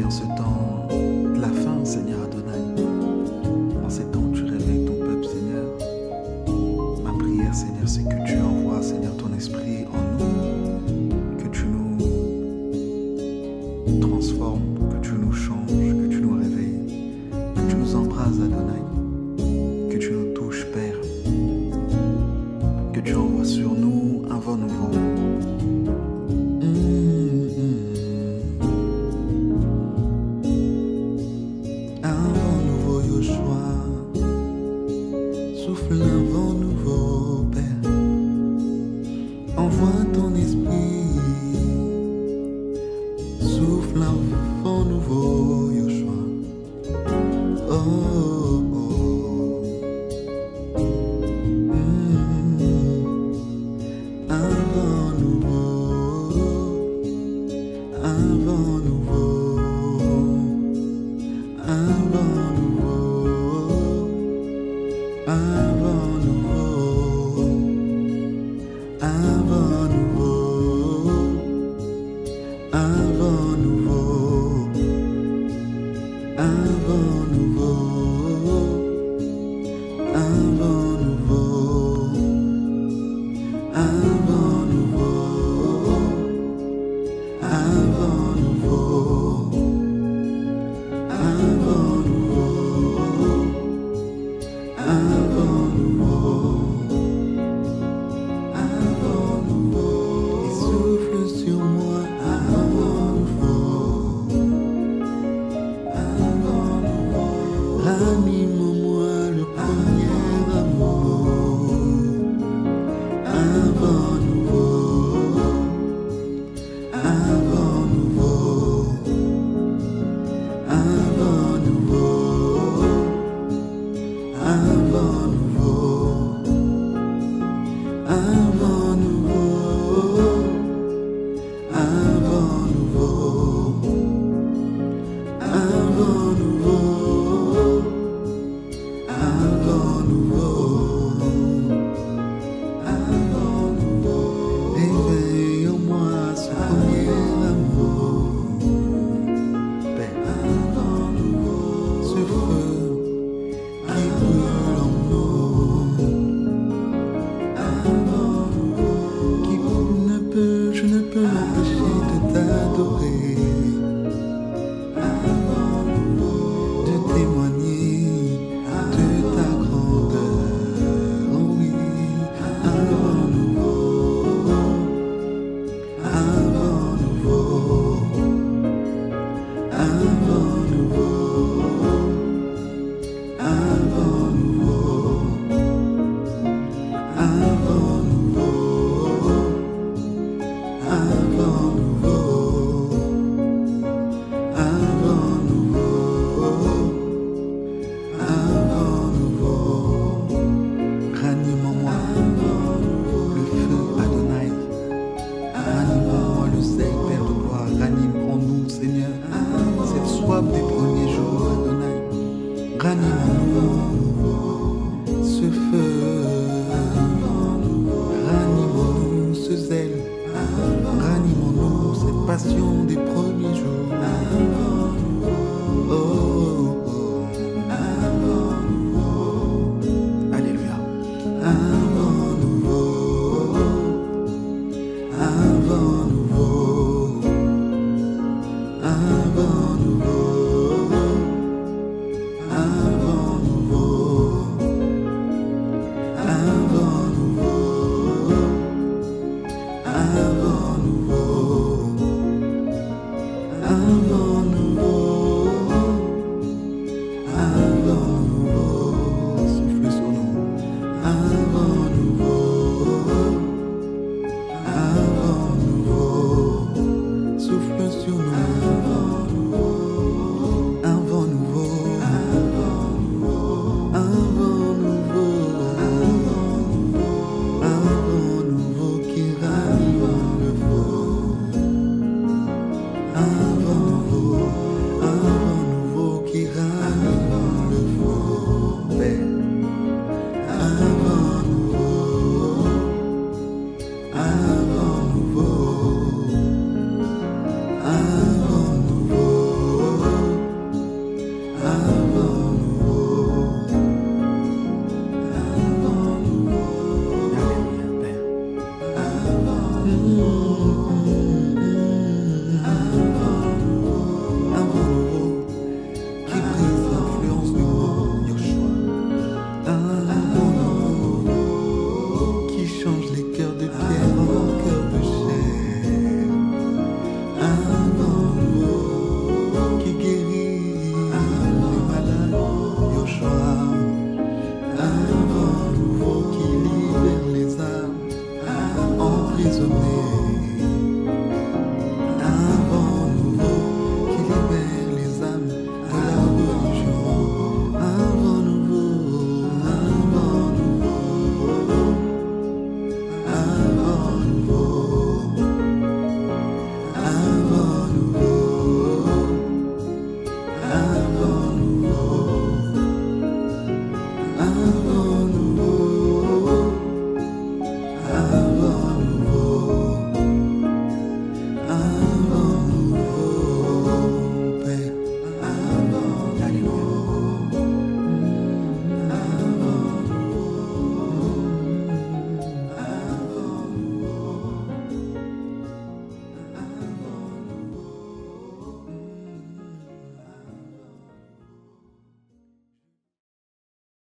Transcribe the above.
en ce temps de la fin, Seigneur Adonai, en ces temps où tu réveilles ton peuple, Seigneur, ma prière, Seigneur, c'est que tu envoies, Seigneur, ton esprit en nous, que tu nous transformes, que tu nous changes, que tu nous réveilles, que tu nous embrases, Adonai, que tu nous touches, Père, que tu envoies sur nous un vent nouveau. Souffle un vent nouveau, Père. Envoie ton esprit. Souffle un vent nouveau, Yoshua. Oh, oh, oh. Un vent nouveau. Un vent nouveau. Un vent nouveau. Un vent nouveau, un vent nouveau, un vent nouveau, un vent nouveau, un vent nouveau, un vent nouveau, un vent nouveau, un vent nouveau. Un vent nouveau, il souffle sur moi. Un vent nouveau, ranime en moi le premier amour. Un vent nouveau, un vent nouveau, un vent nouveau. Un vent nouveau, un vent nouveau, un vent nouveau, un vent nouveau, un vent nouveau, un vent nouveau. Éveille en moi ce premier amour, Père. Un vent nouveau, ce feu qui brûle en nous, un vent nouveau, je ne peux m'empêcher de t'adorer, un vent nouveau, de témoigner de ta grandeur, oh oui, un vent nouveau, un vent nouveau, un vent nouveau. Un vent nouveau, un vent nouveau, un vent nouveau, un vent nouveau, un vent nouveau. Ranime en moi le feu, Adonai. Ranime en moi le zèle, Père de gloire. Ranime en nous, Seigneur, cette soif des premiers jours, Adonai. Ranime en nous ce feu, ranime en nous ce zèle, ranime en nous cette passion des premiers